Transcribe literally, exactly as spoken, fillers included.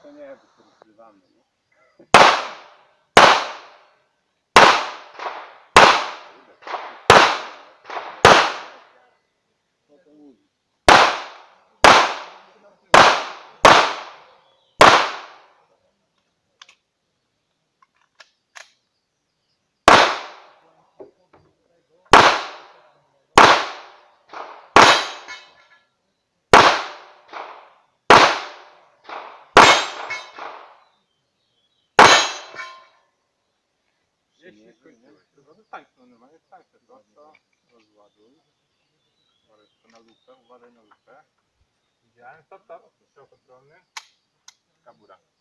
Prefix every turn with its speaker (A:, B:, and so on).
A: to nie, bo to rozgrywamy, nie? Co to mówi?
B: Jeśli skończyłeś, to zostań, no normalnie stańcie, prosto, rozładuj. Uważaj tylko na lupę, uważaj na lupę. Widziałem, stop, stop, strzał kontrolny. Kabura.